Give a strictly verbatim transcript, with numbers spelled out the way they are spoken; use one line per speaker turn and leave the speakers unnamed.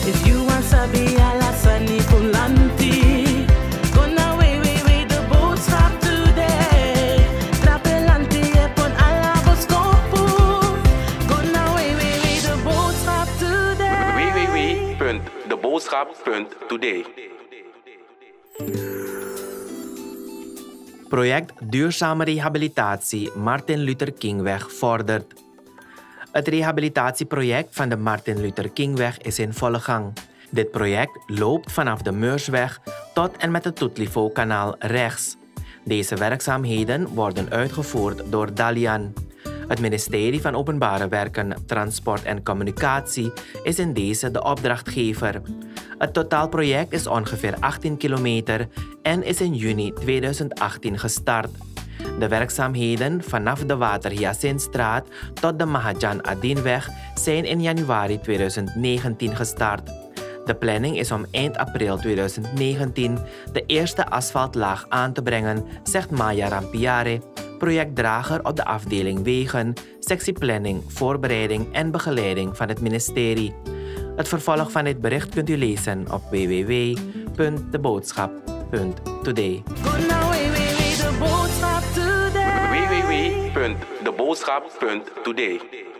If you want sabi alasani pulanti, gonna way way way the boodschap today. Trapelanti epon alaboscopo, gonna way way way the boodschap today.
w w w punt de boodschap punt today.
Project Duurzame Rehabilitatie Martin Luther Kingweg vordert. Het rehabilitatieproject van de Martin Luther Kingweg is in volle gang. Dit project loopt vanaf de Meursweg tot en met het Toetlivo-kanaal rechts. Deze werkzaamheden worden uitgevoerd door Dalian. Het ministerie van Openbare Werken, Transport en Communicatie is in deze de opdrachtgever. Het totaalproject is ongeveer achttien kilometer en is in juni tweeduizend achttien gestart. De werkzaamheden vanaf de Water-Hyacintstraat tot de Mahajan Adinweg zijn in januari tweeduizend negentien gestart. De planning is om eind april tweeduizend negentien de eerste asfaltlaag aan te brengen, zegt Maya Rampiare, projectdrager op de afdeling Wegen, sectie Planning, Voorbereiding en Begeleiding van het ministerie. Het vervolg van dit bericht kunt u lezen op w w w punt de boodschap punt today.
w w w punt de boodschap punt today.